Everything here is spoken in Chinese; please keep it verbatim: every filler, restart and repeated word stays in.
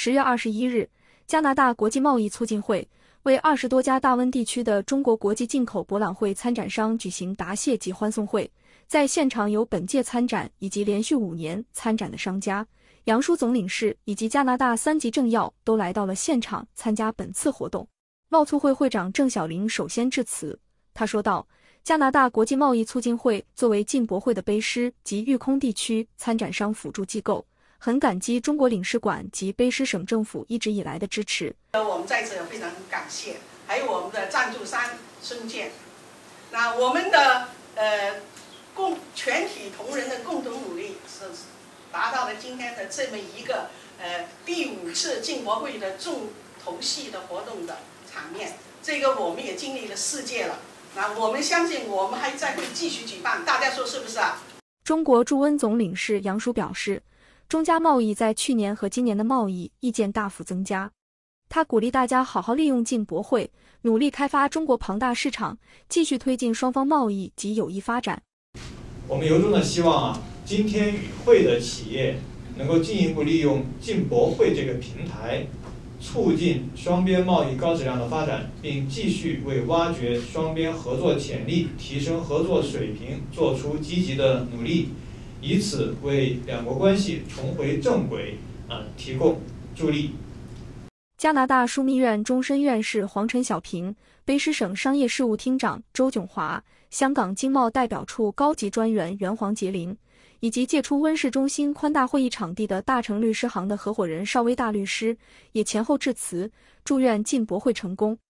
十月二十一日，加拿大国际贸易促进会为二十多家大温地区的中国国际进口博览会参展商举行答谢及欢送会，在现场有本届参展以及连续五年参展的商家、杨舒总领事以及加拿大三级政要都来到了现场参加本次活动。贸促会会长郑晓玲首先致辞，他说道：加拿大国际贸易促进会作为进博会的卑诗及育空地区参展商辅助机构，很感激中国领事馆及卑诗省政府一直以来的支持。 我们在此非常感谢，还有我们的赞助商孙健。那我们的呃共全体同仁的共同努力，是达到了今天的这么一个呃第五次进博会的重头戏的活动的场面。这个我们也经历了四届了，那我们相信我们还在会继续举办，大家说是不是啊？ 中国驻温总领事杨舒表示，中加贸易在去年和今年的贸易意见大幅增加。他鼓励大家好好利用进博会，努力开发中国庞大市场，继续推进双方贸易及友谊发展。 我们由衷的希望啊，今天与会的企业能够进一步利用进博会这个平台，促进双边贸易高质量的发展，并继续为挖掘双边合作潜力、提升合作水平做出积极的努力，以此为两国关系重回正轨啊提供助力。 加拿大枢密院终身院士黄陈小平、卑诗省商业事务厅长周炯华、香港经贸代表处高级专员袁黄杰林，以及借出温氏中心宽大会议场地的大成律师行的合伙人邵威大律师，也前后致辞，祝愿进博会成功。